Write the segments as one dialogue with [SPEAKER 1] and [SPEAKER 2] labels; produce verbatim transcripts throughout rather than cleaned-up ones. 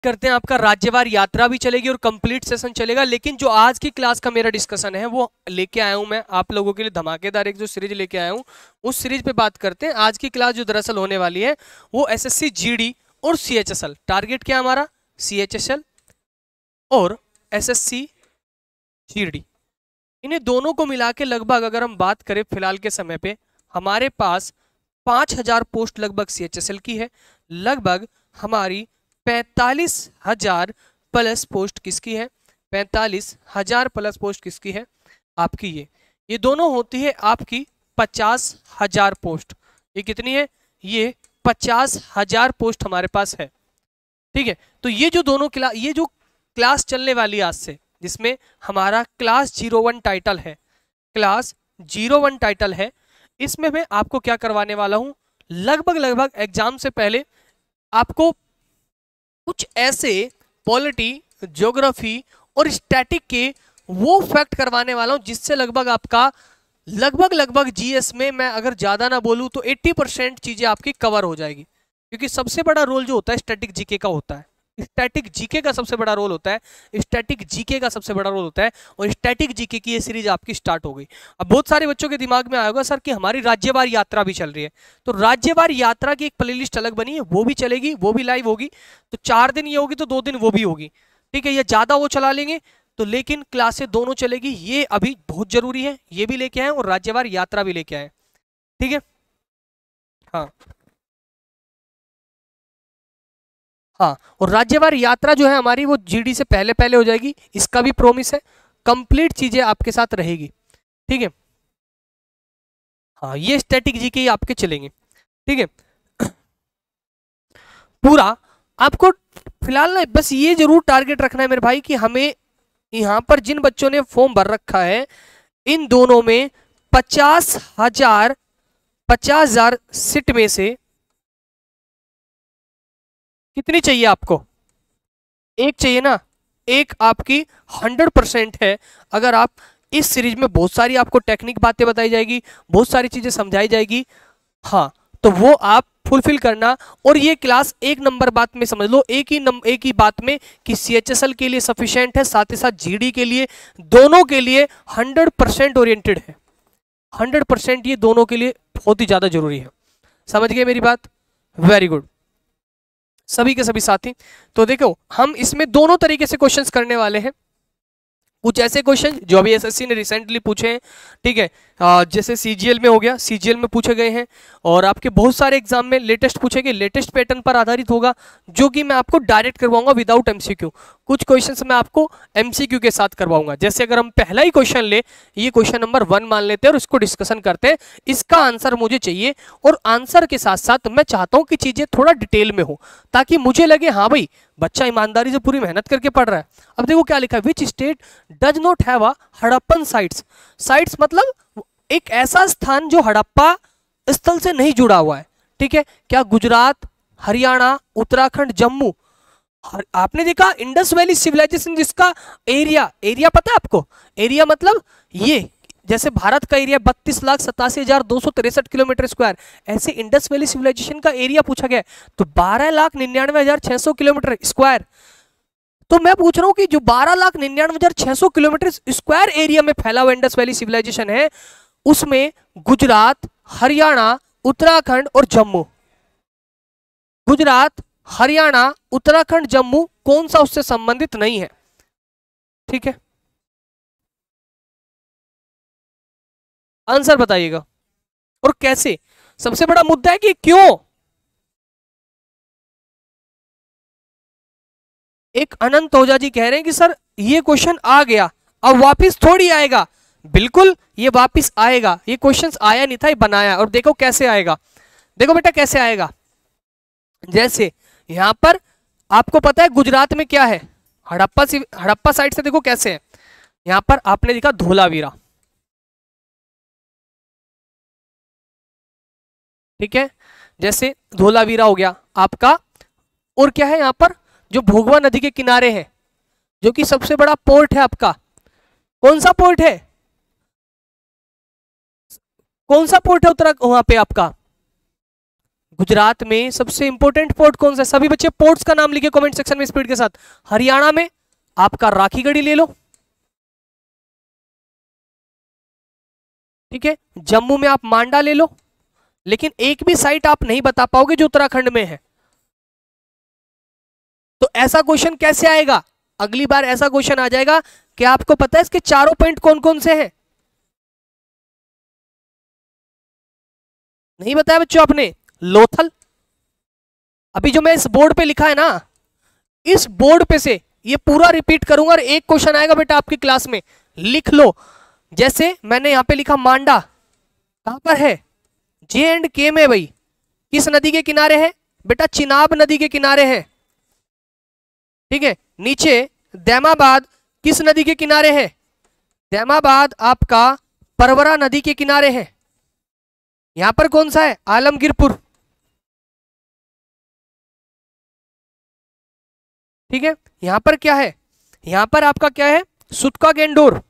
[SPEAKER 1] करते हैं, आपका राज्यवार यात्रा भी चलेगी और कंप्लीट सेशन चलेगा। लेकिन जो आज की क्लास का मेरा डिस्कशन है वो लेके आया हूं मैं आप लोगों के लिए धमाकेदार एक जो सीरीज लेके आया हूं, उस सीरीज पे बात करते हैं। आज की क्लास जो दरअसल होने वाली है वो एसएससी जीडी और सीएचएसएल, टारगेट क्या हमारा सीएचएसएल और एसएससी जीडी, इन्हें दोनों को मिला के लगभग अगर हम बात करें फिलहाल के समय पे हमारे पास पांच हजार पोस्ट लगभग सीएचएसएल की है, लगभग हमारी पैंतालीस हजार प्लस पोस्ट किसकी है, पैंतालीस हजार प्लस पोस्ट किसकी है आपकी, ये ये दोनों होती है आपकी पचास हजार पोस्ट। ये कितनी है, ये पचास हजार पोस्ट हमारे पास है। ठीक है, तो ये जो दोनों क्लास ये जो क्लास चलने वाली आज से, जिसमें हमारा क्लास जीरो वन टाइटल है, क्लास जीरो वन टाइटल है, इसमें मैं आपको क्या करवाने वाला हूं, लगभग लगभग एग्जाम से पहले आपको कुछ ऐसे पॉलिटी, ज्योग्राफी और स्टैटिक के वो फैक्ट करवाने वाला हूं जिससे लगभग आपका लगभग लगभग जीएस में मैं अगर ज्यादा ना बोलूं तो अस्सी परसेंट चीजें आपकी कवर हो जाएगी। क्योंकि सबसे बड़ा रोल जो होता है स्टैटिक जीके का होता है, स्टैटिक जीके का सबसे बड़ा रोल होता है, स्टैटिक जीके का सबसे बड़ा रोल होता है और स्टैटिक जीके की ये सीरीज आपकी स्टार्ट हो गई। अब बहुत सारे बच्चों के दिमाग में आएगा सर कि हमारी राज्यवार यात्रा भी चल रही है, तो राज्यवार यात्रा की एक प्लेलिस्ट अलग बनी है, वो भी चलेगी, वो भी लाइव होगी। तो चार दिन ये होगी तो दो दिन वो भी होगी। ठीक है, ये ज्यादा वो चला लेंगे तो, लेकिन क्लासें दोनों चलेगी, ये अभी बहुत जरूरी है, ये भी लेके आए और राज्यवार यात्रा भी लेके आए। ठीक है, हाँ हाँ, और राज्यवार यात्रा जो है हमारी वो जीडी से पहले पहले हो जाएगी, इसका भी प्रॉमिस है, कंप्लीट चीजें आपके साथ रहेगी। ठीक है, हाँ, ये स्टैटिक जीके आपके चलेंगे। ठीक है, पूरा आपको फिलहाल ना बस ये जरूर टारगेट रखना है मेरे भाई कि हमें यहाँ पर जिन बच्चों ने फॉर्म भर रखा है इन दोनों में पचास हजार पचास हजार सीट में से कितनी चाहिए आपको, एक चाहिए ना, एक आपकी हंड्रेड परसेंट है। अगर आप इस सीरीज में बहुत सारी आपको टेक्निक बातें बताई जाएगी, बहुत सारी चीजें समझाई जाएगी, हाँ, तो वो आप फुलफिल करना। और ये क्लास एक नंबर बात में समझ लो, एक ही नंबर एक ही बात में कि सीएचएसएल के लिए सफिशिएंट है, साथ ही साथ जीडी के लिए, दोनों के लिए हंड्रेड परसेंट ओरिएंटेड है, हंड्रेड परसेंट ये दोनों के लिए बहुत ही ज्यादा जरूरी है। समझ गए मेरी बात, वेरी गुड सभी के सभी साथी। तो देखो हम इसमें दोनों तरीके से क्वेश्चंस करने वाले हैं, कुछ ऐसे क्वेश्चन जो अभी एसएससी ने रिसेंटली पूछे हैं, ठीक है, आ, जैसे सीजीएल में हो गया, सीजीएल में पूछे गए हैं, और आपके बहुत सारे एग्जाम में लेटेस्ट पूछे गए, लेटेस्ट पैटर्न पर आधारित होगा, जो कि मैं आपको डायरेक्ट करवाऊंगा विदाउट एमसीक्यू। कुछ क्वेश्चंस मैं आपको एमसीक्यू के साथ करवाऊंगा। जैसे अगर हम पहला ही क्वेश्चन ले, ये क्वेश्चन नंबर वन मान लेते हैं और इसको डिस्कशन करते हैं, इसका आंसर मुझे चाहिए, और आंसर के साथ साथ मैं चाहता हूं कि चीजें थोड़ा डिटेल में हो, ताकि मुझे लगे हाँ भाई बच्चा ईमानदारी से पूरी मेहनत करके पढ़ रहा है। अब देखो क्या लिखा है, which state does not have a Harappan sites. Sites मतलब एक ऐसा स्थान जो हड़प्पा स्थल से नहीं जुड़ा हुआ है। ठीक है, क्या गुजरात, हरियाणा, उत्तराखंड, जम्मू। आपने देखा इंडस वैली सिविलाइजेशन, जिसका एरिया एरिया पता है आपको, एरिया मतलब ये जैसे भारत का एरिया बत्तीस लाख सतासी हजार दो सौ तिरसठ किलोमीटर स्क्वायर, ऐसे इंडस वैली सिविलाइजेशन का एरिया पूछा गया तो बारह लाख निन्यानवे हजार छह सौ किलोमीटर स्क्वायर। तो मैं पूछ रहा हूं कि जो बारह लाख निन्यानवे हजार छह सौ किलोमीटर स्क्वायर एरिया में फैला हुआ इंडस वैली सिविलाइजेशन है, उसमें गुजरात, हरियाणा, उत्तराखंड और जम्मू, गुजरात, हरियाणा, उत्तराखंड, जम्मू, कौन सा उससे संबंधित नहीं है। ठीक है, आंसर बताइएगा और कैसे। सबसे बड़ा मुद्दा है कि क्यों। एक अनंत ओझा जी कह रहे हैं कि सर ये क्वेश्चन आ गया, अब वापस थोड़ी आएगा। बिल्कुल ये वापस आएगा, ये क्वेश्चन आया नहीं था, ये बनाया। और देखो कैसे आएगा, देखो बेटा कैसे आएगा। जैसे यहां पर आपको पता है गुजरात में क्या है, हड़प्पा हड़प्पा साइड से देखो कैसे है, यहां पर आपने देखा धोलावीरा, ठीक है, जैसे धोलावीरा हो गया आपका। और क्या है यहां पर, जो भोगवा नदी के किनारे है, जो कि सबसे बड़ा पोर्ट है आपका, कौन सा पोर्ट है, कौन सा पोर्ट है उत्तरा वहां पे आपका, गुजरात में सबसे इंपॉर्टेंट पोर्ट कौन सा है? सभी बच्चे पोर्ट्स का नाम लिखे कमेंट सेक्शन में स्पीड के साथ। हरियाणा में आपका राखीगढ़ी ले लो, ठीक है। जम्मू में आप मांडा ले लो, लेकिन एक भी साइट आप नहीं बता पाओगे जो उत्तराखंड में है। तो ऐसा क्वेश्चन कैसे आएगा? अगली बार ऐसा क्वेश्चन आ जाएगा कि आपको पता है इसके चारों पॉइंट कौन कौन से हैं? नहीं बताया बच्चों आपने? लोथल, अभी जो मैं इस बोर्ड पे लिखा है ना, इस बोर्ड पे से ये पूरा रिपीट करूंगा और एक क्वेश्चन आएगा बेटा आपकी क्लास में, लिख लो। जैसे मैंने यहां पे लिखा मांडा, कहां पर है? जे एंड के में भाई। किस नदी के किनारे है बेटा? चिनाब नदी के किनारे है, ठीक है। नीचे दैमाबाद किस नदी के किनारे है? दैमाबाद आपका परवरा नदी के किनारे है। यहां पर कौन सा है? आलमगीरपुर, ठीक है। यहां पर क्या है? यहां पर आपका क्या है? सुतका गेंडोर।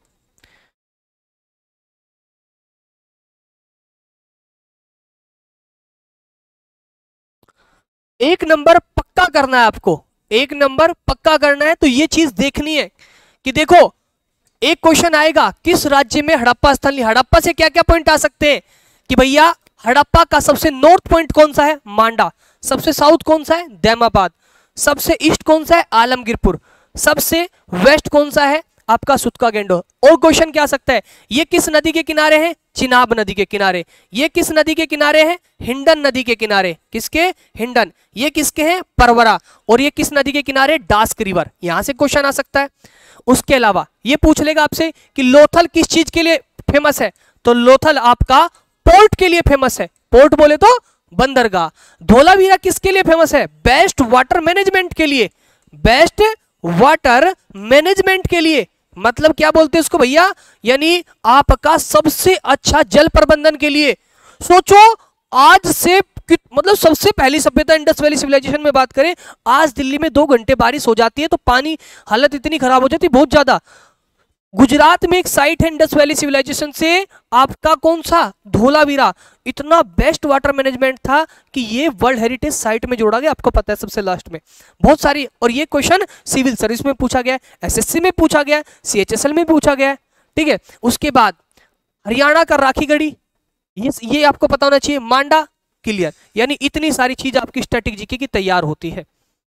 [SPEAKER 1] एक नंबर पक्का करना है आपको, एक नंबर पक्का करना है। तो ये चीज देखनी है कि देखो एक क्वेश्चन आएगा किस राज्य में हड़प्पा स्थल नहीं। हड़प्पा से क्या क्या पॉइंट आ सकते हैं कि भैया हड़प्पा का सबसे नॉर्थ पॉइंट कौन सा है? मांडा। सबसे साउथ कौन सा है? दैमाबाद। सबसे ईस्ट कौन सा है? आलमगीरपुर। सबसे वेस्ट कौन सा है? आपका सुतका गेंडोर। और क्वेश्चन क्या आ सकता है? ये किस नदी के किनारे है? चिनाब नदी के किनारे। ये किस नदी के किनारे है? हिंडन नदी के किनारे। किसके? हिंडन। ये किसके हैं? परवरा। और ये किस नदी के किनारे? डास्क रिवर। यहां से क्वेश्चन आ सकता है। उसके अलावा ये पूछ लेगा आपसे कि लोथल किस चीज के लिए फेमस है? तो लोथल आपका पोर्ट के लिए फेमस है। पोर्ट बोले तो बंदरगाह। धोलावीरा किसके लिए फेमस है? बेस्ट वाटर मैनेजमेंट के लिए। बेस्ट वाटर मैनेजमेंट के लिए मतलब क्या बोलते हैं उसको भैया? यानी आपका सबसे अच्छा जल प्रबंधन के लिए। सोचो आज से मतलब सबसे पहली सभ्यता इंडस वैली सिविलाइजेशन में बात करें, आज दिल्ली में दो घंटे बारिश हो जाती है तो पानी हालत इतनी खराब हो जाती है बहुत ज्यादा। गुजरात में एक साइट है इंडस वैली सिविलाइजेशन से, आपका कौन सा? धोलावीरा। इतना बेस्ट वाटर मैनेजमेंट था कि ये वर्ल्ड हेरिटेज साइट में जोड़ा गया। आपको पता है सबसे लास्ट में बहुत सारी। और ये क्वेश्चन सिविल सर्विस में पूछा गया, एसएससी में पूछा गया, सीएचएसएल में पूछा गया, ठीक है। उसके बाद हरियाणा का राखीगढ़ी, ये ये आपको पता होना चाहिए। मांडा क्लियर। यानी इतनी सारी चीज आपकी स्टैटिक जीके की तैयार होती है,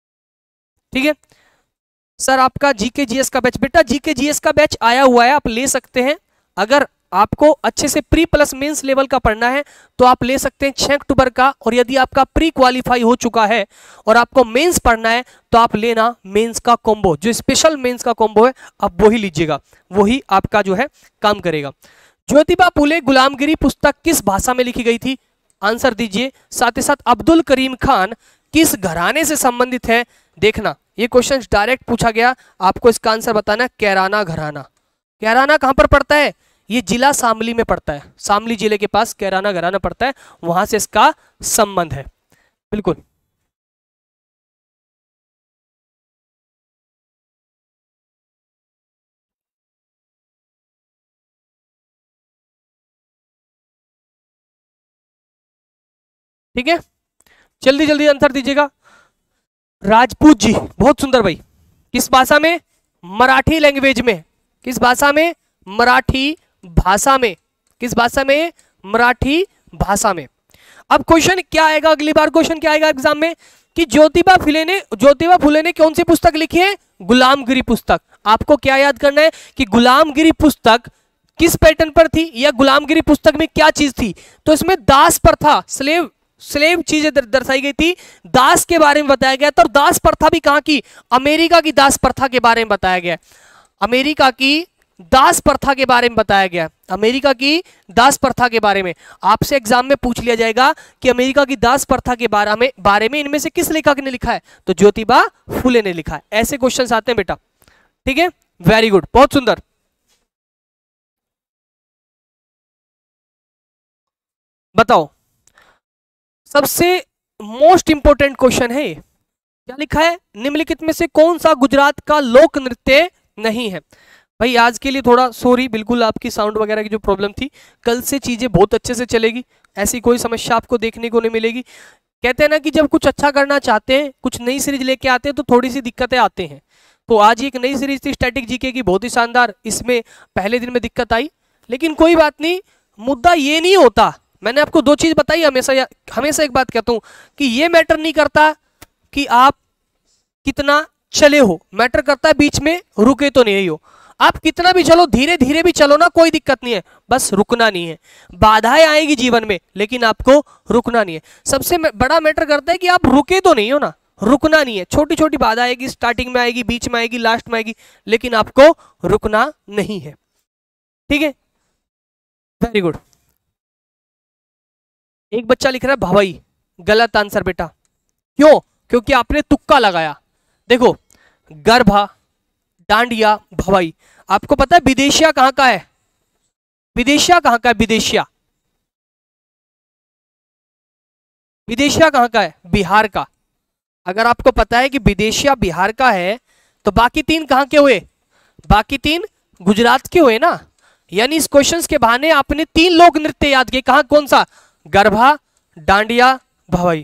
[SPEAKER 1] ठीक है। सर आपका जीके जीएस का बैच, बेटा जीके जीएस का बैच आया हुआ है, आप ले सकते हैं। अगर आपको अच्छे से प्री प्लस मेंस लेवल का पढ़ना है तो आप ले सकते हैं छह अक्टूबर का। और यदि आपका प्री क्वालिफाई हो चुका है और आपको मेंस पढ़ना है तो आप लेना मेंस का कॉम्बो, जो स्पेशल मेंस का कॉम्बो है आप वही लीजिएगा, वही आपका जो है काम करेगा। ज्योतिबा फुले गुलामगिरी पुस्तक किस भाषा में लिखी गई थी? आंसर दीजिए। साथ ही साथ अब्दुल करीम खान किस घराने से संबंधित है? देखना ये क्वेश्चन डायरेक्ट पूछा गया, आपको इसका आंसर बताना। कैराना घराना। कैराना कहां पर पड़ता है? ये जिला शामली में पड़ता है। शामली जिले के पास कैराना घराना पड़ता है, वहां से इसका संबंध है। बिल्कुल ठीक है। जल्दी जल्दी आंसर दीजिएगा। राजपूत जी, बहुत सुंदर भाई। किस भाषा में? मराठी लैंग्वेज में। किस भाषा में? मराठी भाषा में। किस भाषा में? मराठी भाषा में। अब क्वेश्चन क्या आएगा अगली बार? क्वेश्चन क्या आएगा एग्जाम में कि ज्योतिबा फुले ने ज्योतिबा फुले ने कौन सी पुस्तक लिखी है? गुलामगिरी पुस्तक। आपको क्या याद करना है कि गुलामगिरी पुस्तक किस पैटर्न पर थी या गुलामगिरी पुस्तक में क्या चीज थी? तो इसमें दास प्रथा, स्लेव स्लेव चीजें दर्शाई गई थी, दास के बारे में बताया गया था। और दास प्रथा भी कहां की? अमेरिका की दास प्रथा के बारे में बताया गया। अमेरिका की दास प्रथा के बारे में बताया गया। अमेरिका की दास प्रथा के बारे में आपसे एग्जाम में पूछ लिया जाएगा कि अमेरिका की दास प्रथा के बारे में बारे में इनमें से किस लेखक ने लिखा है? तो ज्योतिबा फुले ने लिखा है। ऐसे क्वेश्चंस आते हैं बेटा, ठीक है। वेरी गुड, बहुत सुंदर। बताओ सबसे मोस्ट इंपोर्टेंट क्वेश्चन है, क्या लिखा है? निम्नलिखित में से कौन सा गुजरात का लोक नृत्य नहीं है? भाई आज के लिए थोड़ा सॉरी, बिल्कुल आपकी साउंड वगैरह की जो प्रॉब्लम थी, कल से चीजें बहुत अच्छे से चलेगी, ऐसी कोई समस्या आपको देखने को नहीं मिलेगी। कहते हैं ना कि जब कुछ अच्छा करना चाहते हैं, कुछ नई सीरीज लेके आते हैं तो थोड़ी सी दिक्कतें आते हैं। तो आज एक नई सीरीज थी स्टैटिक जीके की, बहुत ही शानदार। इसमें पहले दिन में दिक्कत आई, लेकिन कोई बात नहीं, मुद्दा ये नहीं होता। मैंने आपको दो चीज बताई, हमेशा हमेशा एक बात कहता हूं कि ये मैटर नहीं करता कि आप कितना चले हो, मैटर करता है बीच में रुके तो नहीं हो। आप कितना भी चलो, धीरे धीरे भी चलो ना, कोई दिक्कत नहीं है, बस रुकना नहीं है। बाधाएं आएगी जीवन में, लेकिन आपको रुकना नहीं है। सबसे बड़ा मैटर करता है कि आप रुके तो नहीं हो ना, रुकना नहीं है। छोटी छोटी बाधा आएगी, स्टार्टिंग में आएगी, बीच में आएगी, लास्ट में आएगी, लेकिन आपको रुकना नहीं है। ठीक है, वेरी गुड। एक बच्चा लिख रहा है भवाई, गलत आंसर बेटा। क्यों? क्योंकि आपने तुक्का लगाया। देखो, गर्भा, डांडिया, भवाई। आपको पता है विदेशिया कहां का है? विदेशिया कहां का है? विदेशिया विदेशिया कहां का है? बिहार का। अगर आपको पता है कि विदेशिया बिहार का है, तो बाकी तीन कहां के हुए? बाकी तीन गुजरात के हुए ना। यानी इस क्वेश्चंस के बहाने आपने तीन लोक नृत्य याद किए। कहां? कौन सा? गरबा, डांडिया, भवाई।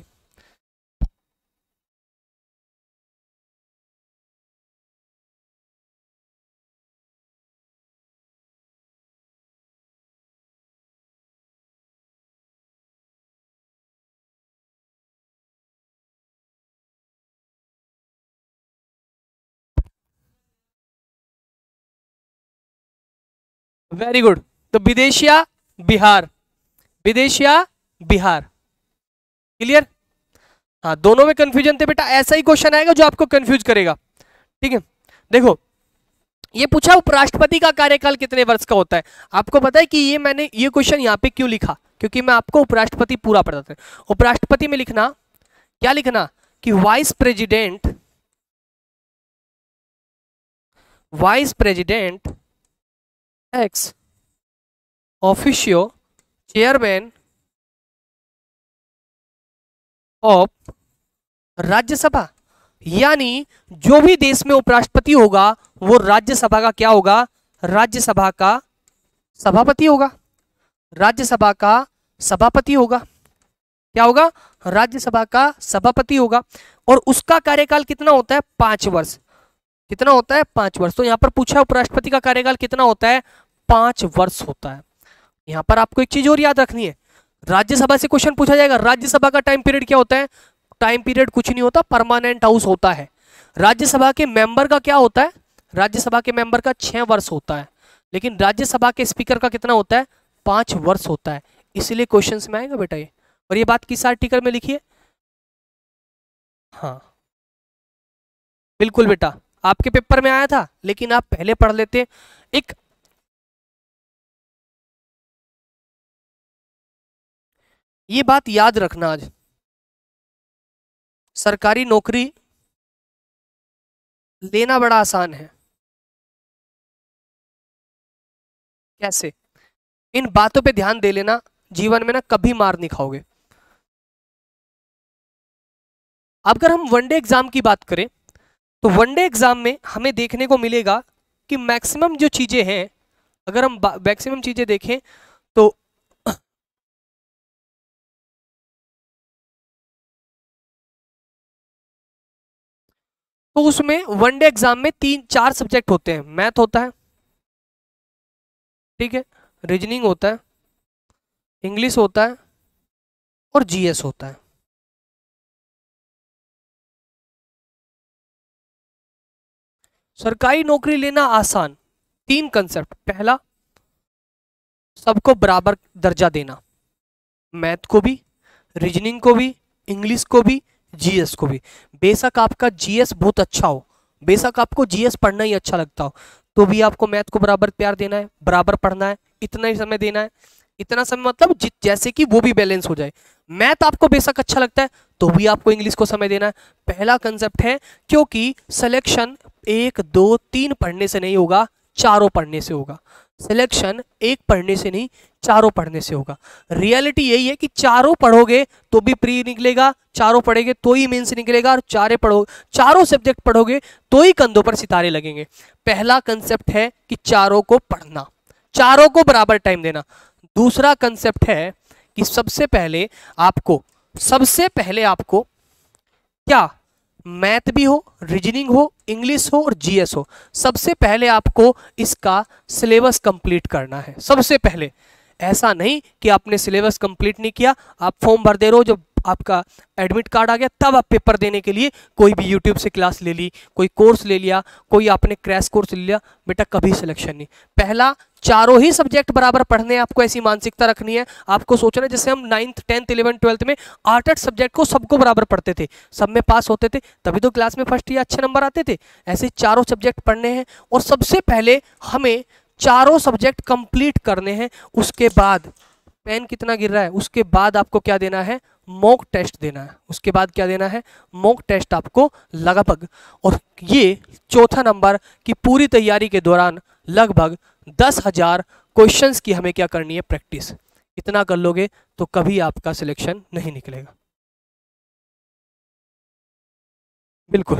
[SPEAKER 1] Very good. तो विदेशिया बिहार, विदेशिया बिहार। क्लियर? हाँ, दोनों में कंफ्यूजन थे बेटा। ऐसा ही क्वेश्चन आएगा जो आपको कंफ्यूज करेगा। ठीक है, देखो ये पूछा उपराष्ट्रपति का कार्यकाल कितने वर्ष का होता है। आपको पता है कि ये मैंने ये क्वेश्चन यहाँ पे क्यों लिखा? क्योंकि मैं आपको उपराष्ट्रपति पूरा पढ़ाता हूं। उपराष्ट्रपति में लिखना क्या? लिखना कि vice president, vice president ex officio chairman of Rajya Sabha. यानी जो भी देश में उपराष्ट्रपति होगा वो राज्यसभा का क्या होगा? राज्यसभा का सभापति होगा। राज्यसभा का सभापति होगा। क्या होगा? राज्यसभा का सभापति होगा। और उसका कार्यकाल कितना होता है? पांच वर्ष। कितना होता है? पांच वर्ष। तो यहां पर पूछा उपराष्ट्रपति का कार्यकाल कितना होता है? पांच वर्ष होता है। यहां पर आपको एक चीज और याद रखनी है, राज्यसभा से क्वेश्चन पूछा जाएगा। राज्यसभा का टाइम पीरियड क्या होता है? टाइम पीरियड कुछ नहीं होता, परमानेंट हाउस होता है। राज्यसभा के मेंबर का क्या होता है? राज्यसभा के मेंबर का छह वर्ष होता है, लेकिन राज्यसभा के स्पीकर का कितना होता है? पांच वर्ष होता है। इसलिए क्वेश्चंस में आएगा बेटा ये। और ये बात किस आर्टिकल में लिखी है? हाँ बिल्कुल बेटा, आपके पेपर में आया था, लेकिन आप पहले पढ़ लेते। एक ये बात याद रखना, आज सरकारी नौकरी लेना बड़ा आसान है। कैसे? इन बातों पे ध्यान दे लेना, जीवन में ना कभी मार नहीं खाओगे। अगर हम वनडे एग्जाम की बात करें तो वनडे एग्जाम में हमें देखने को मिलेगा कि मैक्सिमम जो चीजें हैं, अगर हम मैक्सिमम चीजें देखें तो तो उसमें वनडे एग्जाम में तीन चार सब्जेक्ट होते हैं। मैथ होता है, ठीक है, रीजनिंग होता है, इंग्लिश होता है और जीएस होता है। सरकारी नौकरी लेना आसान। तीन कंसेप्ट। पहला, सबको बराबर दर्जा देना, मैथ को भी, रीजनिंग को भी, इंग्लिश को भी, जीएस को भी। बेशक आपका जीएस बहुत अच्छा हो, बेशक आपको जीएस पढ़ना ही अच्छा लगता हो, तो भी आपको मैथ को बराबर प्यार देना है, बराबर पढ़ना है, इतना ही समय देना है। इतना समय मतलब जैसे कि वो भी बैलेंस हो जाए। मैथ आपको बेशक अच्छा लगता है तो भी आपको इंग्लिश को समय देना है। पहला कंसेप्ट है, क्योंकि सिलेक्शन एक दो तीन पढ़ने से नहीं होगा, चारों पढ़ने से होगा। सिलेक्शन एक पढ़ने से नहीं, चारों पढ़ने से होगा। रियलिटी यही है कि चारों पढ़ोगे तो भी प्री निकलेगा, चारों पढ़ेगे तो ही मेंस निकलेगा, और चारे पढ़ो चारों सब्जेक्ट पढ़ोगे तो ही कंधों पर सितारे लगेंगे। पहला कंसेप्ट है कि चारों को पढ़ना, चारों को बराबर टाइम देना। दूसरा कंसेप्ट है कि सबसे पहले आपको सबसे पहले आपको क्या मैथ भी हो, रीजनिंग हो, इंग्लिश हो और जीएस हो, सबसे पहले आपको इसका सिलेबस कंप्लीट करना है। सबसे पहले ऐसा नहीं कि आपने सिलेबस कंप्लीट नहीं किया, आप फॉर्म भर दे रहे हो, जब आपका एडमिट कार्ड आ गया तब आप पेपर देने के लिए कोई भी यूट्यूब से क्लास ले ली, कोई कोर्स ले लिया, कोई आपने क्रैश कोर्स ले लिया, बेटा कभी सिलेक्शन नहीं। पहला चारों ही सब्जेक्ट बराबर पढ़ने हैं, आपको ऐसी मानसिकता रखनी है। आपको सोचना है जैसे हम नाइन्थ टेंथ इलेवन ट्वेल्थ में आठ आठ सब्जेक्ट को सबको बराबर पढ़ते थे, सब में पास होते थे, तभी तो क्लास में फर्स्ट या अच्छे नंबर आते थे। ऐसे चारों सब्जेक्ट पढ़ने हैं और सबसे पहले हमें चारों सब्जेक्ट कंप्लीट करने हैं। उसके बाद पेन कितना गिर रहा है, उसके बाद आपको क्या देना है, मॉक टेस्ट देना है। उसके बाद क्या देना है, मॉक टेस्ट आपको लगभग, और ये चौथा नंबर की पूरी तैयारी के दौरान लगभग दस हजार क्वेश्चन की हमें क्या करनी है, प्रैक्टिस। इतना कर लोगे तो कभी आपका सिलेक्शन नहीं निकलेगा। बिल्कुल,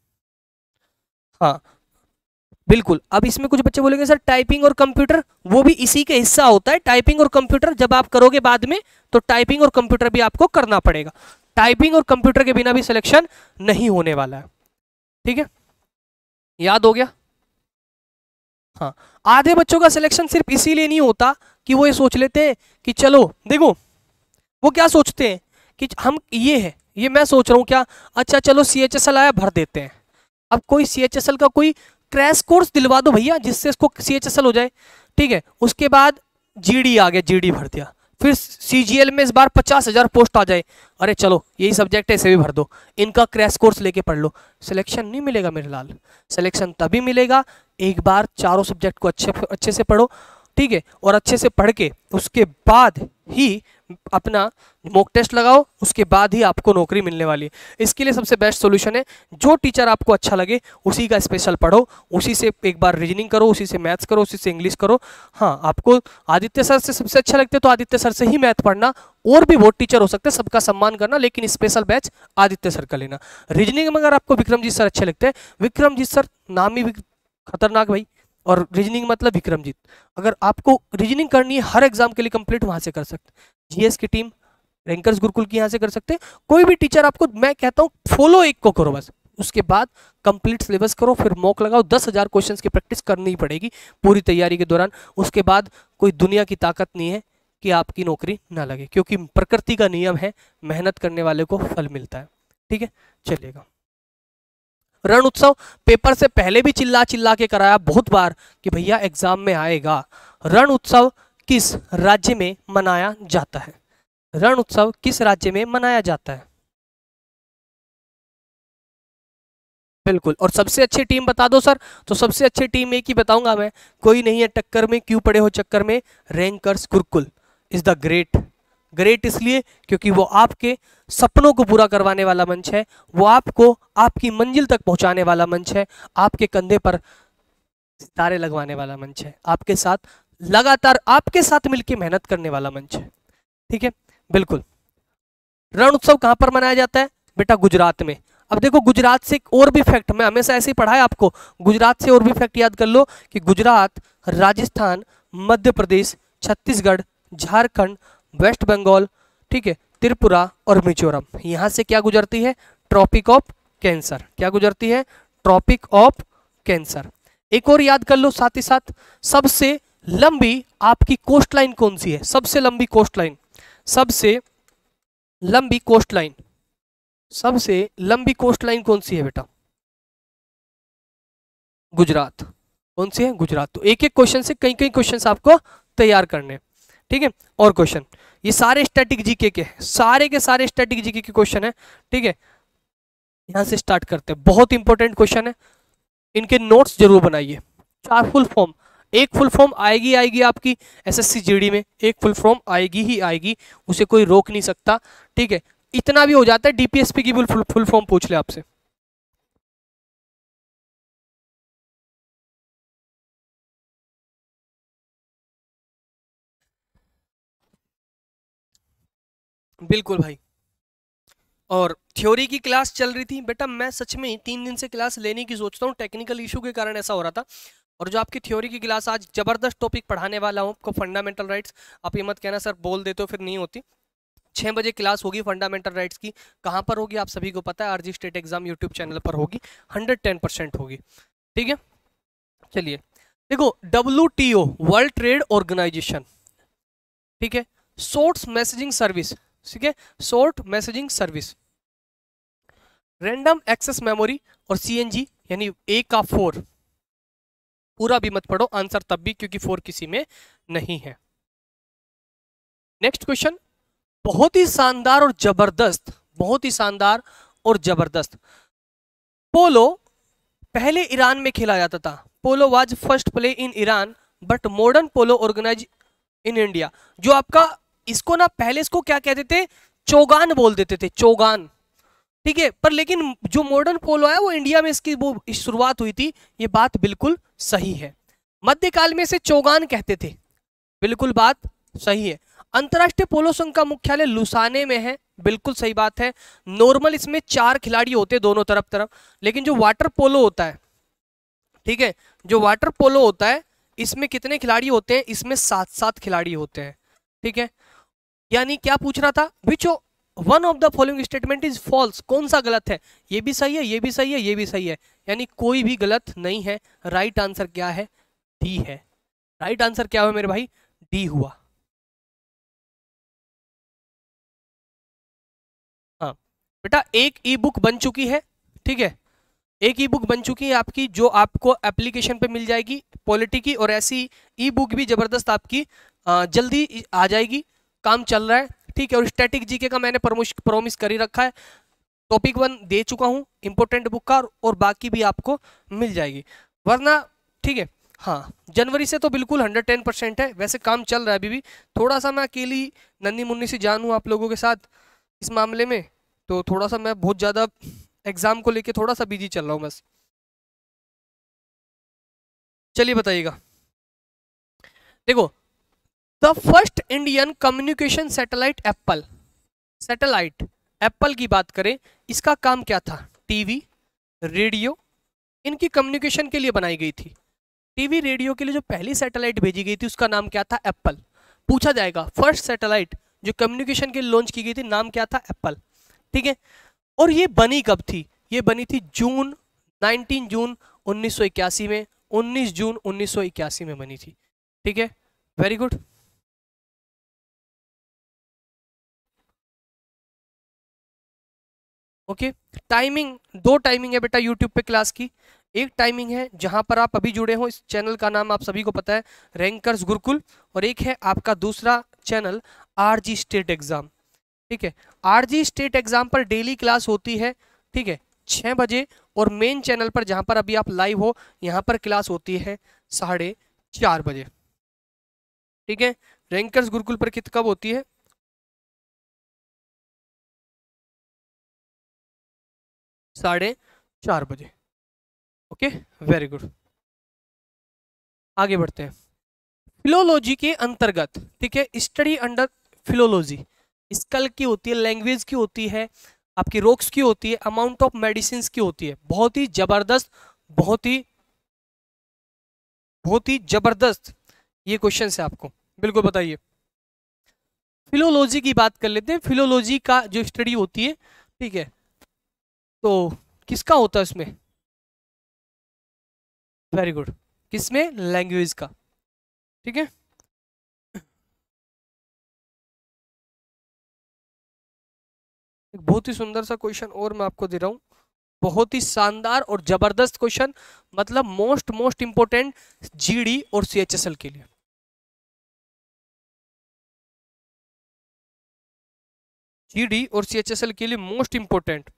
[SPEAKER 1] हाँ बिल्कुल। अब इसमें कुछ बच्चे बोलेंगे सर टाइपिंग और कंप्यूटर, वो भी इसी का हिस्सा होता है। टाइपिंग और कंप्यूटर जब आप करोगे बाद में, तो टाइपिंग और कंप्यूटर भी आपको करना पड़ेगा। टाइपिंग और कंप्यूटर के बिना भी सिलेक्शन नहीं होने वाला है, ठीक है, याद हो गया। हाँ, आधे बच्चों का सिलेक्शन सिर्फ इसीलिए नहीं होता कि वो ये सोच लेते हैं कि चलो देखो, वो क्या सोचते हैं कि हम ये है, ये मैं सोच रहा हूँ क्या, अच्छा चलो सी एच एस एल आया भर देते हैं। अब कोई सी एच एस एल का कोई क्रैश कोर्स दिलवा दो भैया जिससे इसको सी एच एस एल हो जाए, ठीक है। उसके बाद जी डी आ गया, जी डी भर दिया, फिर सी जी एल में इस बार पचास हजार पोस्ट आ जाए, अरे चलो यही सब्जेक्ट है इसे भी भर दो, इनका क्रैश कोर्स लेके पढ़ लो। सिलेक्शन नहीं मिलेगा मेरे लाल। सिलेक्शन तभी मिलेगा एक बार चारों सब्जेक्ट को अच्छे अच्छे से पढ़ो, ठीक है, और अच्छे से पढ़ के उसके बाद ही अपना मॉक टेस्ट लगाओ, उसके बाद ही आपको नौकरी मिलने वाली है। इसके लिए सबसे बेस्ट सॉल्यूशन है, जो टीचर आपको अच्छा लगे उसी का स्पेशल पढ़ो, उसी से एक बार रीजनिंग करो, उसी से मैथ्स करो, उसी से इंग्लिश करो। हाँ, आपको आदित्य सर से सबसे अच्छा लगते तो आदित्य सर से ही मैथ पढ़ना, और भी बहुत टीचर हो सकते हैं, सबका सम्मान करना, लेकिन स्पेशल बैच आदित्य सर का लेना। रीजनिंग में अगर आपको विक्रमजीत सर अच्छे लगते हैं, विक्रमजीत सर नाम ही खतरनाक भाई, और रीजनिंग मतलब विक्रमजीत। अगर आपको रीजनिंग करनी है हर एग्जाम के लिए कंप्लीट, वहां से कर सकते हैं। जीएस की टीम रैंकर्स गुरुकुल की यहाँ से कर सकते हैं। कोई भी टीचर आपको, मैं कहता हूँ फॉलो एक को करो बस, उसके बाद कंप्लीट सिलेबस करो, फिर मॉक लगाओ। दस हजार क्वेश्चन की प्रैक्टिस करनी ही पड़ेगी पूरी तैयारी के दौरान। उसके बाद कोई दुनिया की ताकत नहीं है कि आपकी नौकरी ना लगे, क्योंकि प्रकृति का नियम है, मेहनत करने वाले को फल मिलता है, ठीक है। चलिएगा, रण उत्सव पेपर से पहले भी चिल्ला चिल्ला के कराया बहुत बार कि भैया एग्जाम में आएगा। रण उत्सव किस राज्य में मनाया जाता है? रण उत्सव किस राज्य में मनाया जाता है? बिल्कुल, और सबसे अच्छी टीम बता दो सर, तो सबसे अच्छी टीम एक ही बताऊंगा मैं, कोई नहीं है टक्कर में, क्यों पड़े हो चक्कर में, rankers Gurukul is the great. Great इसलिए क्योंकि वो आपके सपनों को पूरा करवाने वाला मंच है, वो आपको आपकी मंजिल तक पहुंचाने वाला मंच है, आपके कंधे पर सितारे लगवाने वाला मंच है, आपके साथ लगातार आपके साथ मिलकर मेहनत करने वाला मंच है, ठीक है। बिल्कुल, रण उत्सव कहां पर मनाया जाता है बेटा? गुजरात में। अब देखो गुजरात से एक और भी फैक्ट, मैं हमेशा ऐसे ही पढ़ाया आपको, गुजरात से और भी फैक्ट याद कर लो कि गुजरात, राजस्थान, मध्य प्रदेश, छत्तीसगढ़, झारखंड, वेस्ट बंगाल, ठीक है, त्रिपुरा और मिजोरम, यहां से क्या गुजरती है? Tropic of Cancer. क्या गुजरती है? Tropic of Cancer. एक और याद कर लो साथ ही साथ, सबसे लंबी आपकी कोस्ट लाइन कौन सी है? सबसे लंबी कोस्ट लाइन, सबसे लंबी कोस्ट लाइन, सबसे लंबी कोस्ट लाइन कौन सी है बेटा? गुजरात। कौन सी है? गुजरात। तो एक एक क्वेश्चन से कई कई क्वेश्चंस आपको तैयार करने, ठीक है। और क्वेश्चन, ये सारे स्टैटिक जीके के, सारे के सारे स्टैटिक जीके के क्वेश्चन है, ठीक है। यहां से स्टार्ट करते हैं, बहुत इंपॉर्टेंट क्वेश्चन है, इनके नोट्स जरूर बनाइए। चार फुल फॉर्म, एक फुल फॉर्म आएगी आएगी आपकी एसएससी जीडी में, एक फुल फॉर्म आएगी ही आएगी, उसे कोई रोक नहीं सकता, ठीक है। इतना भी हो जाता है डीपीएसपी की फुल फुल फॉर्म पूछ ले आपसे। बिल्कुल भाई, और थ्योरी की क्लास चल रही थी बेटा, मैं सच में तीन दिन से क्लास लेने की सोचता हूँ, टेक्निकल इशू के कारण ऐसा हो रहा था। और जो आपकी थ्योरी की क्लास आज जबरदस्त टॉपिक पढ़ाने वाला हूँ आपको, फंडामेंटल राइट्स, आप ये मत कहना सर बोल देते हो फिर नहीं होती, छः बजे क्लास होगी फंडामेंटल राइट्स की। कहाँ पर होगी आप सभी को पता है, RG state exam YouTube channel पर होगी, हंड्रेड टेन परसेंट होगी। ठीक है, चलिए देखो, W T O world trade organization, ठीक है, शॉर्ट मैसेजिंग सर्विस, ठीक है, short messaging service, random access memory और सीएनजी, यानी ए का फोर, पूरा भी मत पढ़ो आंसर तब भी, क्योंकि फोर किसी में नहीं है। नेक्स्ट क्वेश्चन, बहुत ही शानदार और जबरदस्त, बहुत ही शानदार और जबरदस्त, पोलो पहले ईरान में खेला जाता था। Polo was first play in Iran but modern polo organize in India. जो आपका इसको ना पहले इसको क्या कहते थे, चौगान बोल देते थे, चौगान, ठीक है, पर लेकिन जो मॉडर्न पोलो है वो इंडिया में इसकी वो शुरुआत हुई थी, ये बात बिल्कुल सही है। मध्यकाल में से चौगान कहते थे, बिल्कुल बात सही है। अंतरराष्ट्रीय पोलो संघ का मुख्यालय लुसाने में है, बिल्कुल सही बात है। नॉर्मल इसमें चार खिलाड़ी होते हैं दोनों तरफ तरफ, लेकिन जो वाटर पोलो होता है, ठीक है, जो वाटर पोलो होता है इसमें कितने खिलाड़ी होते हैं, इसमें सात सात खिलाड़ी होते हैं। ठीक है, यानी क्या पूछ रहा था, which one of the following statement is false, कौन सा गलत है, ये भी सही है, ये भी सही है, ये भी सही है, यानी कोई भी गलत नहीं है। राइट आंसर क्या है, डी है। राइट आंसर क्या हुआ मेरे भाई, डी हुआ। हाँ बेटा, एक ई बुक बन चुकी है, ठीक है, एक ई बुक बन चुकी है आपकी, जो आपको एप्लीकेशन पे मिल जाएगी पॉलिटी की, और ऐसी ई बुक भी जबरदस्त आपकी आ, जल्दी आ जाएगी, काम चल रहा है। ठीक है, और स्टैटिक जीके का मैंने प्रॉमिस कर ही रखा है, टॉपिक वन दे चुका हूँ इंपॉर्टेंट बुक का, और बाकी भी आपको मिल जाएगी, वरना ठीक है। हाँ, जनवरी से तो बिल्कुल हंड्रेड टेन परसेंट है, वैसे काम चल रहा है अभी भी, थोड़ा सा मैं अकेली नन्नी मुन्नी सी जान हूँ आप लोगों के साथ इस मामले में, तो थोड़ा सा मैं बहुत ज़्यादा एग्जाम को लेके थोड़ा सा बिजी चल रहा हूँ बस। चलिए बताइएगा, देखो, the first Indian communication satellite Apple, satellite Apple की बात करें, इसका काम क्या था, टीवी रेडियो, इनकी कम्युनिकेशन के लिए बनाई गई थी। टीवी रेडियो के लिए जो पहली सैटेलाइट भेजी गई थी उसका नाम क्या था, एप्पल। पूछा जाएगा फर्स्ट सैटेलाइट जो कम्युनिकेशन के लिए लॉन्च की गई थी, नाम क्या था, एप्पल। ठीक है, और ये बनी कब थी, ये बनी थी जून नाइनटीन जून उन्नीस सौ इक्यासी में, उन्नीस जून उन्नीस सौ इक्यासी में बनी थी। ठीक है, वेरी गुड। ओके, टाइमिंग, दो टाइमिंग है बेटा यूट्यूब पे क्लास की। एक टाइमिंग है जहां पर आप अभी जुड़े हो, इस चैनल का नाम आप सभी को पता है, रैंकर्स गुरुकुल, और एक है आपका दूसरा चैनल आरजी स्टेट एग्जाम। ठीक है, आरजी स्टेट एग्जाम पर डेली क्लास होती है, ठीक है, छः बजे, और मेन चैनल पर जहां पर अभी आप लाइव हो यहाँ पर क्लास होती है साढ़े चार बजे। ठीक है, रैंकर्स गुरुकुल पर कित कब होती है, साढ़े चार बजे। ओके, वेरी गुड, आगे बढ़ते हैं। फिलोलॉजी के अंतर्गत, ठीक है, स्टडी अंडर फिलोलॉजी, स्कल की होती है, लैंग्वेज की होती है, आपकी रोक्स की होती है, अमाउंट ऑफ मेडिसिन की होती है। बहुत ही जबरदस्त, बहुत ही बहुत ही जबरदस्त ये क्वेश्चन है आपको, बिल्कुल बताइए। फिलोलॉजी की बात कर लेते हैं, फिलोलॉजी का जो स्टडी होती है, ठीक है, तो किसका होता है उसमें, वेरी गुड, किसमें, लैंग्वेज का। ठीक है, एक बहुत ही सुंदर सा क्वेश्चन और मैं आपको दे रहा हूं, बहुत ही शानदार और जबरदस्त क्वेश्चन, मतलब मोस्ट मोस्ट इंपोर्टेंट जीडी और सीएचएसएल के लिए। जीडी और सीएचएसएल के लिए मोस्ट इंपोर्टेंट।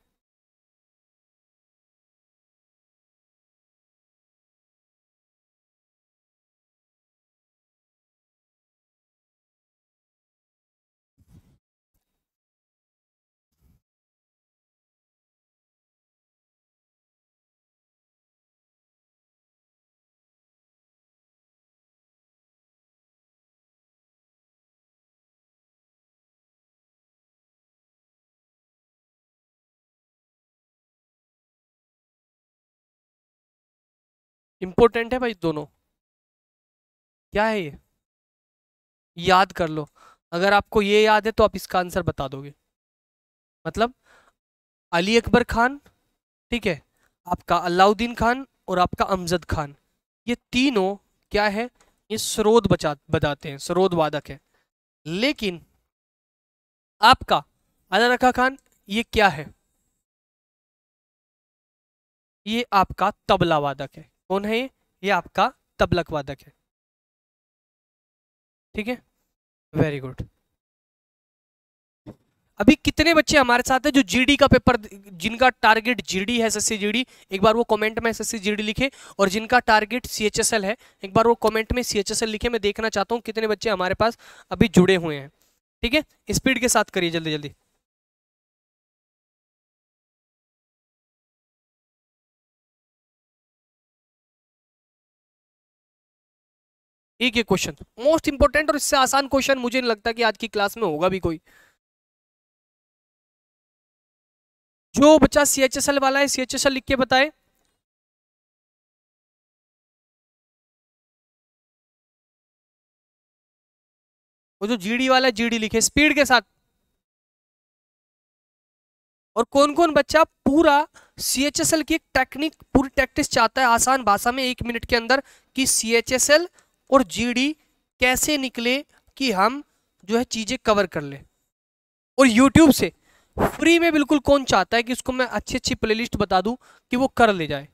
[SPEAKER 1] इंपोर्टेंट है भाई दोनों, क्या है ये, याद कर लो। अगर आपको ये याद है तो आप इसका आंसर बता दोगे। मतलब अली अकबर खान, ठीक है, आपका अलाउद्दीन खान और आपका अमजद खान, ये तीनों क्या है, ये सरोद बचा बताते हैं, सरोद वादक है। लेकिन आपका अला रखा खान ये क्या है, ये आपका तबला वादक है। कौन है ये ये आपका तबलक वादक है। ठीक है, वेरी गुड। अभी कितने बच्चे हमारे साथ हैं जो जीडी का पेपर, जिनका टारगेट जीडी है, एसएससी जीडी, एक बार वो कमेंट में एसएससी जीडी लिखे। और जिनका टारगेट सीएचएसएल है, एक बार वो कमेंट में सीएचएसएल लिखे। मैं देखना चाहता हूँ कितने बच्चे हमारे पास अभी जुड़े हुए हैं। ठीक है, स्पीड के साथ करिए, जल्दी जल्दी। एक एक क्वेश्चन मोस्ट इंपोर्टेंट, और इससे आसान क्वेश्चन मुझे नहीं लगता कि आज की क्लास में होगा भी कोई। जो बच्चा सीएचएसएल वाला है सीएचएसएल लिख के बताए। वो जो जीडी वाला है जीडी लिखे स्पीड के साथ। और कौन कौन बच्चा पूरा सीएचएसएल की एक टेक्निक, पूरी प्रैक्टिस चाहता है आसान भाषा में एक मिनट के अंदर, कि सीएचएसएल और जीडी कैसे निकले, कि हम जो है चीजें कवर कर ले। और यूट्यूब से फ्री में बिल्कुल कौन चाहता है कि उसको मैं अच्छी अच्छी प्लेलिस्ट बता दूं कि वो कर ले जाए।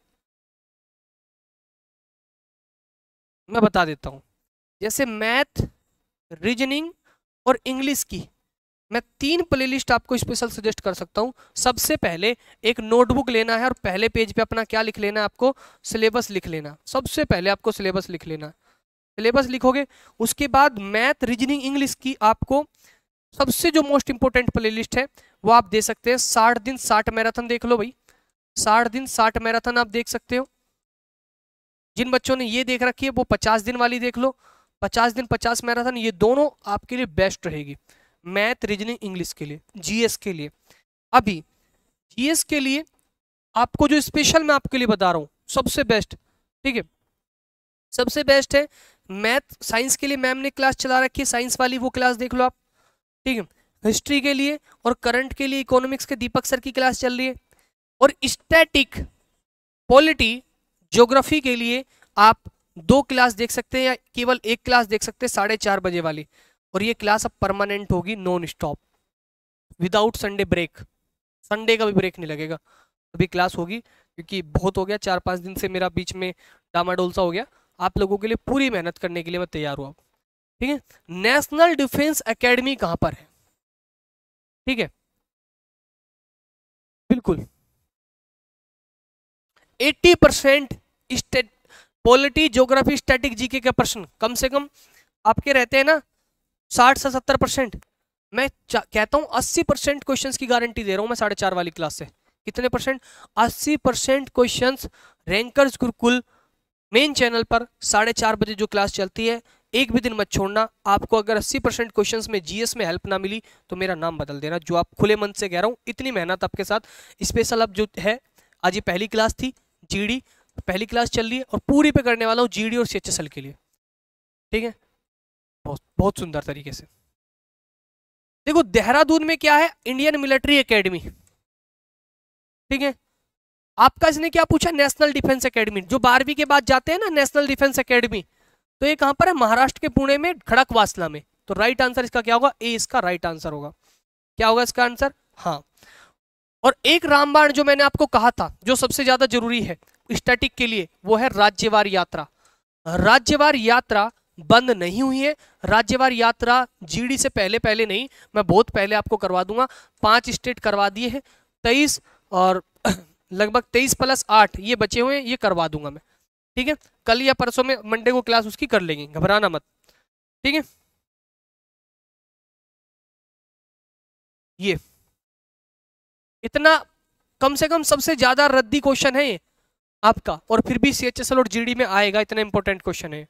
[SPEAKER 1] मैं बता देता हूं, जैसे मैथ, रीजनिंग और इंग्लिश की मैं तीन प्लेलिस्ट आपको स्पेशल सजेस्ट कर सकता हूं। सबसे पहले एक नोटबुक लेना है और पहले पेज पे अपना क्या लिख लेना है, आपको सिलेबस लिख लेना। सबसे पहले आपको सिलेबस लिख लेना। सिलेबस लिखोगे, उसके बाद मैथ, रीजनिंग, इंग्लिश की आपको सबसे जो मोस्ट इंपोर्टेंट प्लेलिस्ट है वो आप दे सकते हैं। साठ दिन साठ मैराथन देख लो भाई, साठ दिन साठ मैराथन आप देख सकते हो। जिन बच्चों ने ये देख रखी है वो पचास दिन वाली देख लो। पचास दिन पचास मैराथन, ये दोनों आपके लिए बेस्ट रहेगी, मैथ, रीजनिंग, इंग्लिश के लिए। जीएस के लिए, अभी जीएस के लिए आपको जो स्पेशल मैं आपके लिए बता रहा हूँ सबसे बेस्ट, ठीक है, सबसे बेस्ट है मैथ। साइंस के लिए मैम ने क्लास चला रखी है, साइंस वाली, वो क्लास देख लो आप। ठीक है, हिस्ट्री के लिए और करंट के लिए इकोनॉमिक्स के दीपक सर की क्लास चल रही है। और स्टैटिक, पॉलिटी, ज्योग्राफी के लिए आप दो क्लास देख सकते हैं या केवल एक क्लास देख सकते हैं, साढ़े चार बजे वाली। और ये क्लास अब परमानेंट होगी, non stop, without Sunday break. Sunday का भी ब्रेक नहीं लगेगा, अभी क्लास होगी। क्योंकि बहुत हो गया, चार पांच दिन से मेरा बीच में डामाडोल सा हो गया। आप लोगों के लिए पूरी मेहनत करने के लिए मैं तैयार हूँ। ठीक है, नेशनल डिफेंस एकेडमी कहाँ पर है, ठीक है, बिल्कुल अस्सी percent state, polity, geography, static, GK के प्रश्न कम से कम आपके रहते हैं ना, साठ से सत्तर परसेंट। मैं कहता हूं अस्सी परसेंट क्वेश्चन की गारंटी दे रहा हूं मैं साढ़े चार वाली क्लास से। कितने परसेंट? अस्सी percent question rankers Gurukul main channel पर साढ़े चार बजे जो क्लास चलती है, एक भी दिन मत छोड़ना। आपको अगर अस्सी परसेंट क्वेश्चन में जीएस में हेल्प ना मिली तो मेरा नाम बदल देना, जो आप खुले मन से कह रहा हूँ। इतनी मेहनत आपके साथ स्पेशल अब जो है, आज ये पहली क्लास थी, जीडी पहली क्लास चल रही है और पूरी पे करने वाला हूँ जीडी और सीएचएसएल के लिए। ठीक है, बहुत बहुत सुंदर तरीके से। देखो देहरादून में क्या है, इंडियन मिलिट्री एकेडमी। ठीक है, आपका इसने क्या पूछा, नेशनल डिफेंस एकेडमी। जो बारहवीं के बाद जाते हैं ना नेशनल डिफेंस एकेडमी, तो ये कहां पर है, महाराष्ट्र के पुणे में, खड़कवासला में। तो राइट आंसर इसका क्या होगा, ए इसका राइट आंसर होगा। क्या होगा इसका आंसर, हाँ। और एक रामबाण जो मैंने आपको कहा था जो सबसे ज्यादा जरूरी है स्टैटिक के लिए, वो है राज्यवार यात्रा। राज्यवार यात्रा बंद नहीं हुई है। राज्यवार यात्रा जीडी से पहले पहले नहीं, मैं बहुत पहले आपको करवा दूंगा। पांच स्टेट करवा दिए हैं, तेईस और लगभग तेईस प्लस आठ ये बचे हुए हैं, ये करवा दूंगा मैं। ठीक है, कल या परसों में मंडे को क्लास उसकी कर लेंगे, घबराना मत। ठीक है, ये इतना कम से कम सबसे ज्यादा रद्दी क्वेश्चन है ये आपका, और फिर भी सीएचएसएल और जीडी में आएगा, इतना इंपॉर्टेंट क्वेश्चन है।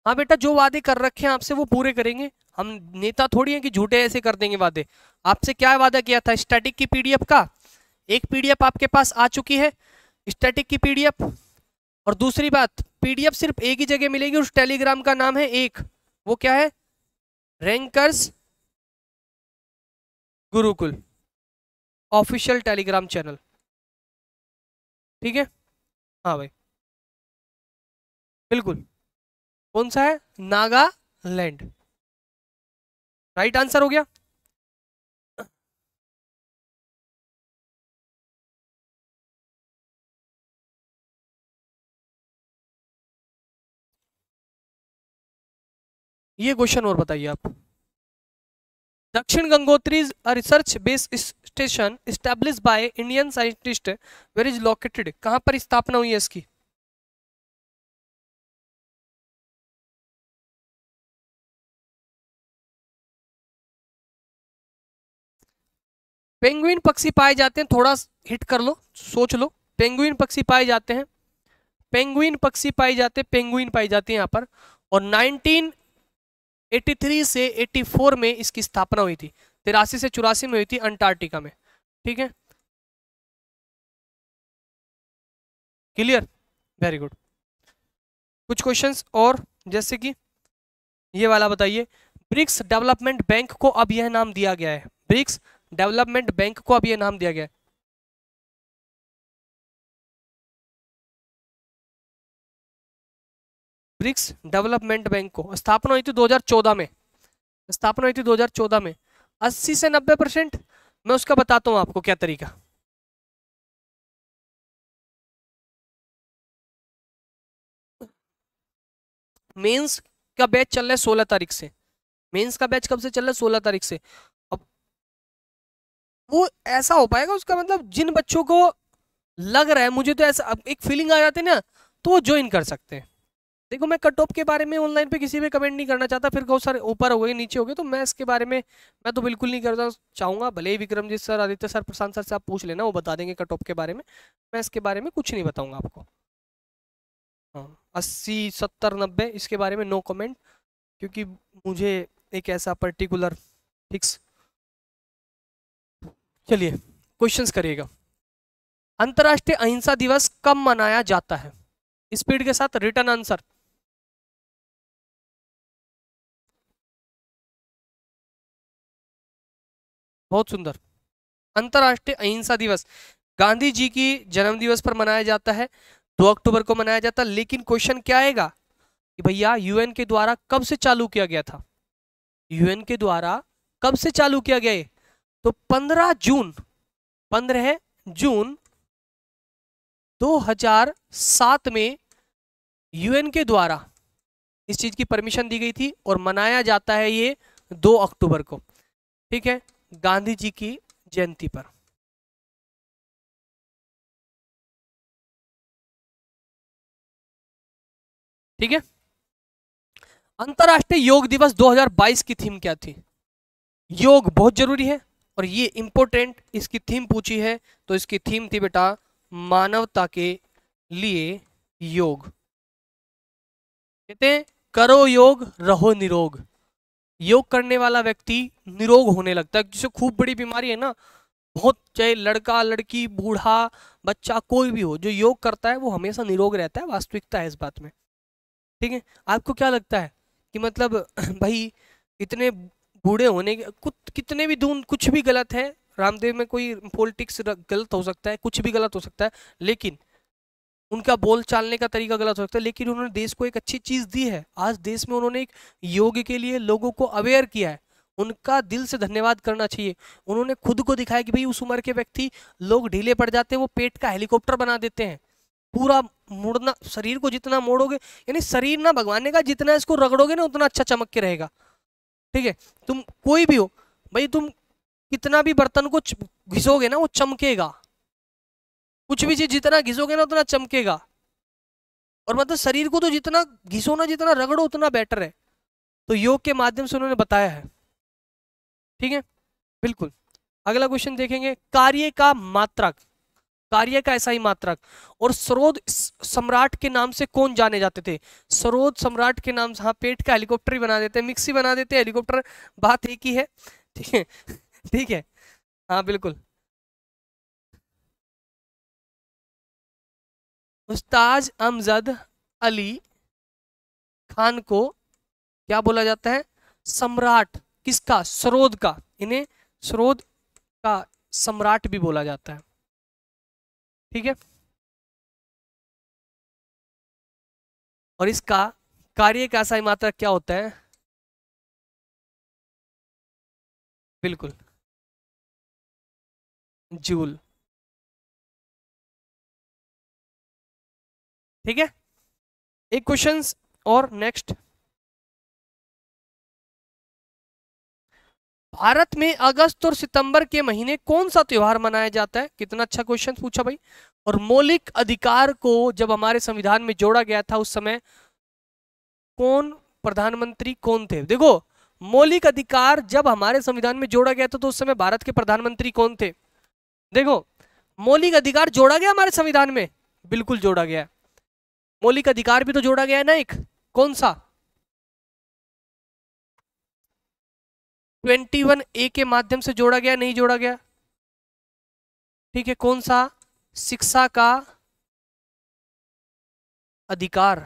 [SPEAKER 1] हाँ बेटा, जो वादे कर रखे हैं आपसे वो पूरे करेंगे। हम नेता थोड़ी हैं कि झूठे ऐसे कर देंगे वादे। आपसे क्या वादा किया था स्टैटिक की पीडीएफ का? एक पीडीएफ आपके पास आ चुकी है स्टैटिक की पीडीएफ। और दूसरी बात, पीडीएफ सिर्फ एक ही जगह मिलेगी, उस टेलीग्राम का नाम है एक, वो क्या है? Rankers Gurukul official Telegram channel. ठीक है, हाँ भाई बिल्कुल। कौन सा है? नागालैंड। राइट आंसर हो गया। ये क्वेश्चन और बताइए आप। Dakshin Gangotri a research base station establish by Indian scientist where is located, कहां पर स्थापना हुई है इसकी? पेंगुइन पक्षी पाए जाते हैं, थोड़ा हिट कर लो, सोच लो। पेंगुइन पक्षी पाए जाते हैं, पेंगुइन पक्षी पाए जाते हैं, पेंगुइन पाई जाती है यहाँ पर। और नाइनटीन एटी थ्री से एटी फोर में इसकी स्थापना हुई थी, तिरासी से चौरासी में हुई थी अंटार्कटिका में। ठीक है, क्लियर, वेरी गुड। कुछ क्वेश्चंस और, जैसे कि ये वाला बताइए। ब्रिक्स डेवलपमेंट बैंक को अब यह नाम दिया गया है, ब्रिक्स डेवलपमेंट बैंक को अब यह नाम दिया गया है। ब्रिक्स डेवलपमेंट बैंक को स्थापना हुई थी दो हज़ार चौदह में, स्थापना हुई थी दो हज़ार चौदह में। अस्सी से नब्बे परसेंट मैं उसका बताता हूं आपको क्या तरीका। मेंस का बैच चल रहा है सोलह तारीख से, मेंस का बैच कब से चल रहा है? सोलह तारीख से। अब वो ऐसा हो पाएगा उसका मतलब, जिन बच्चों को लग रहा है, मुझे तो ऐसा अब एक फीलिंग आ जाती है ना, तो वो ज्वाइन कर सकते हैं। देखो, मैं कट ऑफ के बारे में ऑनलाइन पे किसी पे कमेंट नहीं करना चाहता, फिर बहुत सारे ऊपर हो गए नीचे हो गए, तो मैं इसके बारे में मैं तो बिल्कुल नहीं करना चाहूंगा। भले ही Vikramjeet sir, Aditya sir, Prashant sir से आप पूछ लेना, वो बता देंगे कट ऑफ के बारे में। मैं इसके बारे में कुछ नहीं बताऊंगा आपको। हाँ, अस्सी सत्तर नब्बे इसके बारे में नो कमेंट, क्योंकि मुझे एक ऐसा पर्टिकुलर फिक्स। चलिए क्वेश्चंस करिएगा। अंतर्राष्ट्रीय अहिंसा दिवस कब मनाया जाता है? स्पीड के साथ रिटर्न आंसर। बहुत सुंदर। अंतर्राष्ट्रीय अहिंसा दिवस गांधी जी की जन्म दिवस पर मनाया जाता है, दो अक्टूबर को मनाया जाता है। लेकिन क्वेश्चन क्या आएगा कि भैया यूएन के द्वारा कब से चालू किया गया था? यूएन के द्वारा कब से चालू किया गया है? तो पंद्रह जून, पंद्रह जून दो हज़ार सात में यूएन के द्वारा इस चीज की परमिशन दी गई थी, और मनाया जाता है ये दो अक्टूबर को। ठीक है, गांधी जी की जयंती पर। ठीक है, अंतरराष्ट्रीय योग दिवस दो हज़ार बाईस की थीम क्या थी? योग बहुत जरूरी है, और ये इंपॉर्टेंट, इसकी थीम पूछी है तो इसकी थीम थी बेटा मानवता के लिए योग। कहते हैं करो योग रहो निरोग। योग करने वाला व्यक्ति निरोग होने लगता है। जिसे खूब बड़ी बीमारी है ना, बहुत, चाहे लड़का लड़की बूढ़ा बच्चा कोई भी हो, जो योग करता है वो हमेशा निरोग रहता है, वास्तविकता है इस बात में। ठीक है, आपको क्या लगता है कि मतलब भाई इतने बूढ़े होने के कुछ, कितने भी दून कुछ भी गलत है, रामदेव में कोई पॉलिटिक्स गलत हो सकता है, कुछ भी गलत हो सकता है, लेकिन उनका बोल चालने का तरीका गलत हो सकता है, लेकिन उन्होंने देश को एक अच्छी चीज दी है। आज देश में उन्होंने एक योग के लिए लोगों को अवेयर किया है, उनका दिल से धन्यवाद करना चाहिए। उन्होंने खुद को दिखाया कि भाई उस उम्र के व्यक्ति, लोग ढीले पड़ जाते हैं, वो पेट का हेलीकॉप्टर बना देते हैं। पूरा मुड़ना, शरीर को जितना मोड़ोगे, यानी शरीर ना भगवान ने कहा जितना इसको रगड़ोगे ना उतना अच्छा चमक के रहेगा। ठीक है, तुम कोई भी हो भाई, तुम कितना भी बर्तन को घिसोगे ना वो चमकेगा, कुछ भी चीज जितना घिसोगे ना उतना चमकेगा। और मतलब शरीर को तो जितना घिसो ना, जितना रगड़ो उतना बेटर है। तो योग के माध्यम से उन्होंने बताया है। ठीक है, बिल्कुल। अगला क्वेश्चन देखेंगे, कार्य का मात्रक, कार्य का ऐसा ही मात्रक। और सरोद सम्राट के नाम से कौन जाने जाते थे? सरोद सम्राट के नाम से, हाँ, पेट का हेलीकॉप्टर ही बना देते हैं, मिक्सी बना देते हैं, हेलीकॉप्टर, बात एक ही है। ठीक है, ठीक है, हाँ बिल्कुल। उस्ताज अमजद अली खान को क्या बोला जाता है? सम्राट किसका? सरोद का। इन्हें सरोद का सम्राट भी बोला जाता है। ठीक है, और इसका कार्य का ऐसा ही मात्रक क्या होता है? बिल्कुल, जूल। ठीक है, एक क्वेश्चन और नेक्स्ट। भारत में अगस्त और सितंबर के महीने कौन सा त्योहार मनाया जाता है? कितना अच्छा क्वेश्चन पूछा भाई। और मौलिक अधिकार को जब हमारे संविधान में जोड़ा गया था उस समय कौन प्रधानमंत्री कौन थे? देखो, मौलिक अधिकार जब हमारे संविधान में जोड़ा गया था तो उस समय भारत के प्रधानमंत्री कौन थे? देखो, मौलिक अधिकार जोड़ा गया हमारे संविधान में, बिल्कुल जोड़ा गया। मौलिक अधिकार भी तो जोड़ा गया है ना, एक कौन सा? इक्कीस ए के माध्यम से जोड़ा गया, नहीं जोड़ा गया? ठीक है, कौन सा? शिक्षा का अधिकार।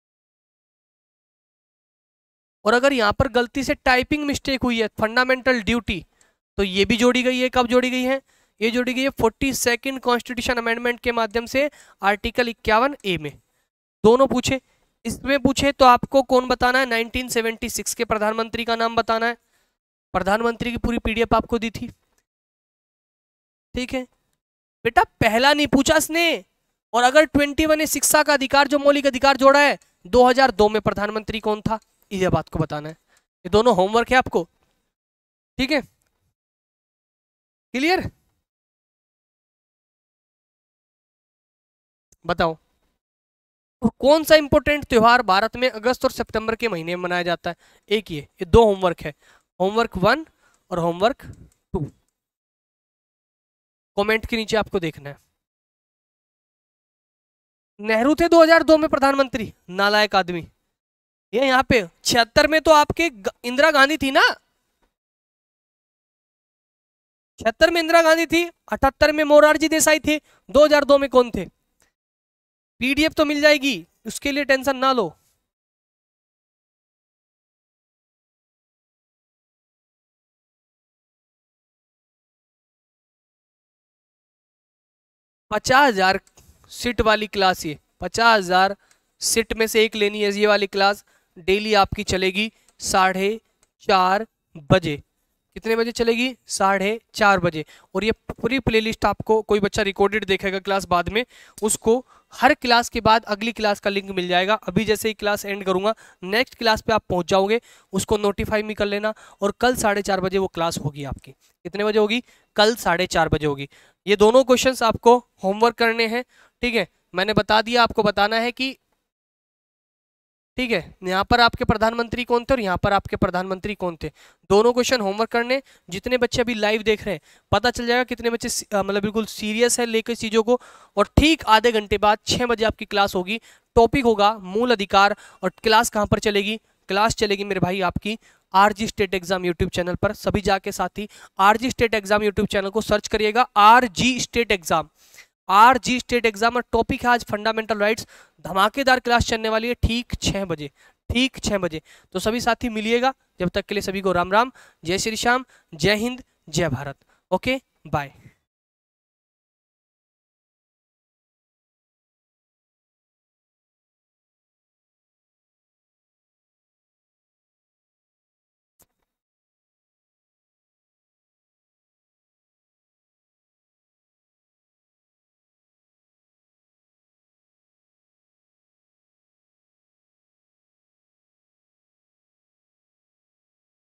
[SPEAKER 1] और अगर यहां पर गलती से टाइपिंग मिस्टेक हुई है, फंडामेंटल ड्यूटी, तो ये भी जोड़ी गई है। कब जोड़ी गई है? ये जोड़ी गई है फोर्टी सेकेंड कॉन्स्टिट्यूशन अमेंडमेंट के माध्यम से, आर्टिकल इक्यावन ए में। दोनों पूछे, इसमें पूछे तो आपको कौन बताना है? नाइनटीन सेवेंटी सिक्स के प्रधानमंत्री का नाम बताना है। प्रधानमंत्री की पूरी पीडीएफ आपको दी थी। ठीक है बेटा, पहला नहीं पूछा इसने। और अगर इक्कीस ने शिक्षा का अधिकार जो मौलिक अधिकार जोड़ा है, दो हज़ार दो में प्रधानमंत्री कौन था, ये बात को बताना है। ये दोनों होमवर्क है आपको। ठीक है, क्लियर? बताओ, और कौन सा इंपॉर्टेंट त्योहार भारत में अगस्त और सितंबर के महीने में मनाया जाता है? एक ये ये दो होमवर्क है, होमवर्क वन और होमवर्क टू। कमेंट के नीचे आपको देखना है। नेहरू थे दो हज़ार दो में प्रधानमंत्री, नालायक आदमी। ये यहाँ पे छिहत्तर में तो आपके इंदिरा गांधी थी ना, छिहत्तर में इंदिरा गांधी थी, अठहत्तर में मोरारजी देसाई थे, दो हज़ार दो में कौन थे? पीडीएफ तो मिल जाएगी, उसके लिए टेंशन ना लो। पचास हजार सीट वाली क्लास, ये पचास हजार सीट में से एक लेनी है। ये वाली क्लास डेली आपकी चलेगी साढ़े चार बजे। कितने बजे चलेगी? साढ़े चार बजे। और ये पूरी प्लेलिस्ट आपको, कोई बच्चा रिकॉर्डेड देखेगा क्लास बाद में, उसको हर क्लास के बाद अगली क्लास का लिंक मिल जाएगा। अभी जैसे ही क्लास एंड करूंगा, नेक्स्ट क्लास पे आप पहुंच जाओगे, उसको नोटिफाई भी कर लेना। और कल साढ़े चार बजे वो क्लास होगी आपकी। कितने बजे होगी? कल साढ़े चार बजे होगी। ये दोनों क्वेश्चंस आपको होमवर्क करने हैं। ठीक है, मैंने बता दिया, आपको बताना है कि, ठीक है, यहाँ पर आपके प्रधानमंत्री कौन थे और यहाँ पर आपके प्रधानमंत्री कौन थे। दोनों क्वेश्चन होमवर्क करने। जितने बच्चे अभी लाइव देख रहे हैं, पता चल जाएगा कितने बच्चे मतलब बिल्कुल सीरियस है लेकर चीज़ों को। और ठीक आधे घंटे बाद छः बजे आपकी क्लास होगी। टॉपिक होगा मूल अधिकार। और क्लास कहाँ पर चलेगी? क्लास चलेगी मेरे भाई आपकी RG state exam YouTube channel पर। सभी जाके साथी RG state exam YouTube channel को सर्च करिएगा, RG state exam, RG state exam. और टॉपिक है आज फंडामेंटल राइट्स। धमाकेदार क्लास चलने वाली है ठीक छः बजे, ठीक छः बजे। तो सभी साथी मिलिएगा। जब तक के लिए सभी को राम राम, जय श्री श्याम, जय हिंद, जय भारत। Okay, bye.